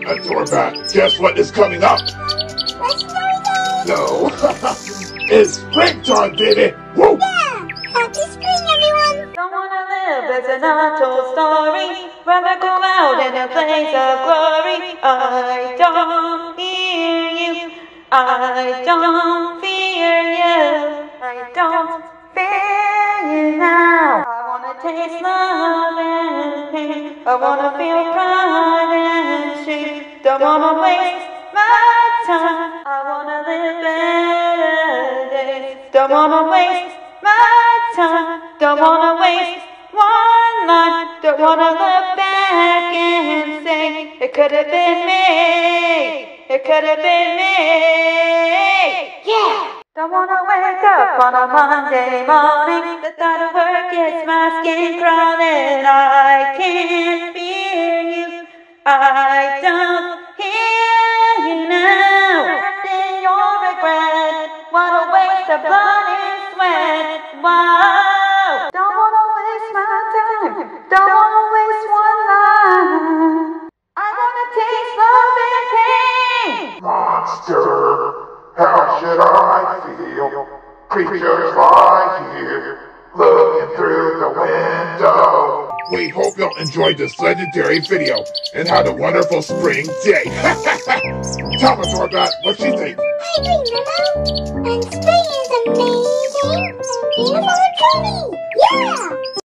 a doorbell. Guess what is coming up? Let's go. No. It's springtime, baby. Woo! Yeah. Happy spring, everyone. Don't wanna live as an untold story. Rather go out in a blaze of glory. I don't hear you. I don't fear you. I don't fear you now. I wanna taste love and pain. I wanna feel pride and shame. Don't wanna waste my time. I wanna live better days. Don't wanna waste my time. Don't wanna waste one life. Don't wanna look back and say it could have been me. It could have been me. Yeah. Don't wanna wake up on a Monday morning. The thought of work gets my skin crawling. I can't fear you. I don't hear you now. In your regret, what a waste of blood and sweat. Wow. Don't wanna waste my time. Don't wanna waste one life. I wanna taste love and pain. Monster, how should I feel? Creatures lie here, looking through the window. We hope you enjoyed this legendary video and had a wonderful spring day. Tell us, Doorbell, what you think? I agree, Mao. And spring is amazing and beautiful and coming. Yeah.